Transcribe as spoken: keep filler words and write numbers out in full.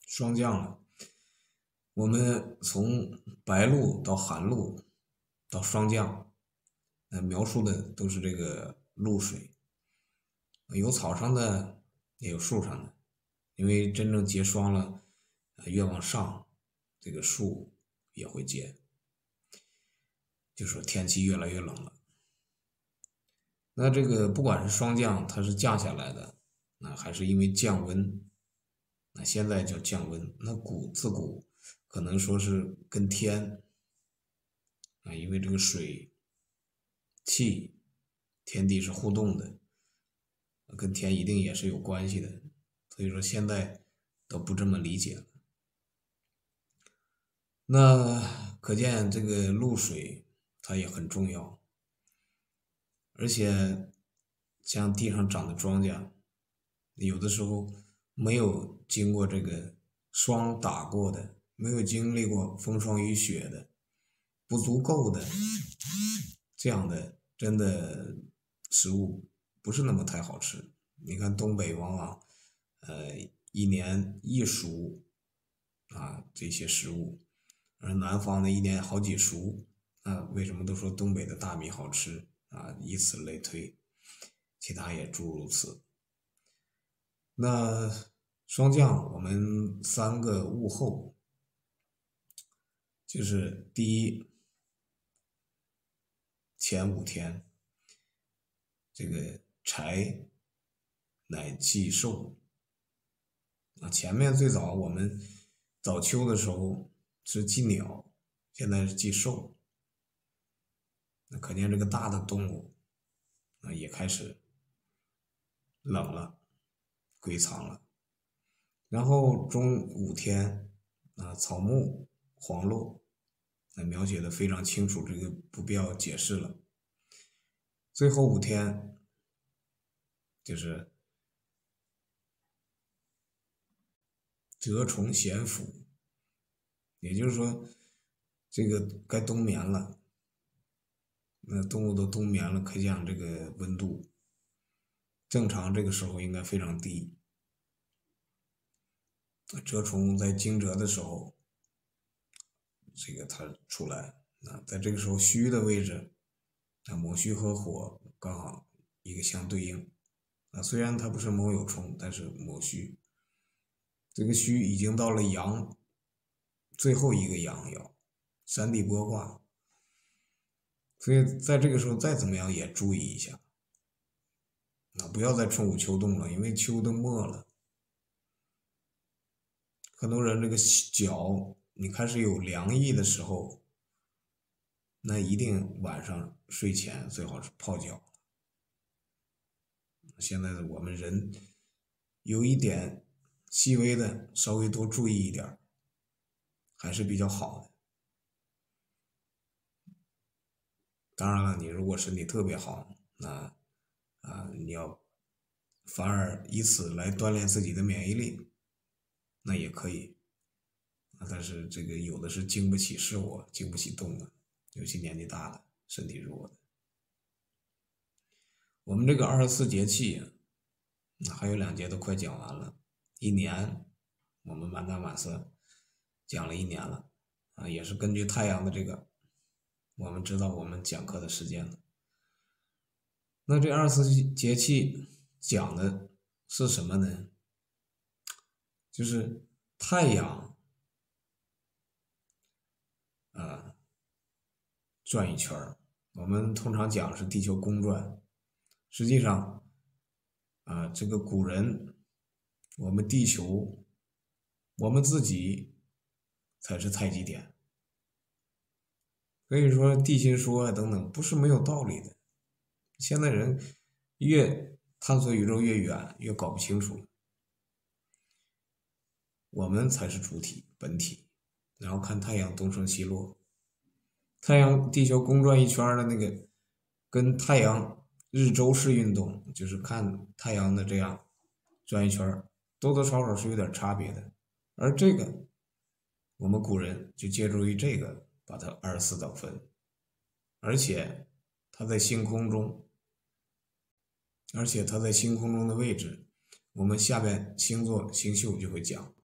霜降了。我们从白露到寒露到霜降，呃，描述的都是这个露水，有草上的，也有树上的。因为真正结霜了，呃越往上，这个树也会结，就说天气越来越冷了。那这个不管是霜降，它是降下来的，那还是因为降温，那现在叫降温。那古自古可能说是跟天啊，因为这个水气天地是互动的，跟天一定也是有关系的，所以说现在都不这么理解了。那可见这个露水它也很重要，而且像地上长的庄稼，有的时候没有经过这个霜打过的，没有经历过风霜雨雪的，不足够的，这样的真的食物不是那么太好吃。你看东北往往呃一年一熟啊这些食物，而南方的一年好几熟。啊，为什么都说东北的大米好吃啊？以此类推，其他也诸如此。那霜降我们三个物候，就是第一前五天，这个柴乃祭兽啊。前面最早我们早秋的时候是祭鸟，现在是祭兽。那可见这个大的动物啊也开始冷了，归藏了。然后中五天啊，草木黄落，那描写的非常清楚，这个不必要解释了。最后五天就是蛰虫咸腐，也就是说这个该冬眠了，那动物都冬眠了，可见这个温度正常这个时候应该非常低。蛰虫在惊蛰的时候，这个它出来啊，在这个时候戌的位置，啊卯戌和火刚好一个相对应啊，虽然它不是卯酉冲，但是卯戌，这个戌已经到了阳最后一个阳爻，山地剥卦，所以在这个时候再怎么样也注意一下，啊，不要再春捂秋冻了，因为秋都末了。很多人这个脚你开始有凉意的时候，那一定晚上睡前最好是泡脚。现在我们人有一点细微的，稍微多注意一点还是比较好的。当然了，你如果身体特别好，那啊你要反而以此来锻炼自己的免疫力，那也可以。但是这个有的是经不起事火，经不起冻的，尤其年纪大的，身体弱的。我们这个二十四节气，还有两节都快讲完了，一年我们满打满算讲了一年了啊，也是根据太阳的这个，我们知道我们讲课的时间了。那这二十四节气讲的是什么呢？就是太阳啊转一圈儿，我们通常讲是地球公转，实际上啊这个古人，我们地球，我们自己才是太极点。所以说地心说啊等等不是没有道理的。现在人越探索宇宙越远，越搞不清楚，我们才是主体本体。然后看太阳东升西落，太阳地球公转一圈的那个，跟太阳日周式运动，就是看太阳的这样转一圈，多多少少是有点差别的。而这个我们古人就借助于这个把它二十四等分，而且它在星空中，而且它在星空中的位置，我们下边星座星宿就会讲。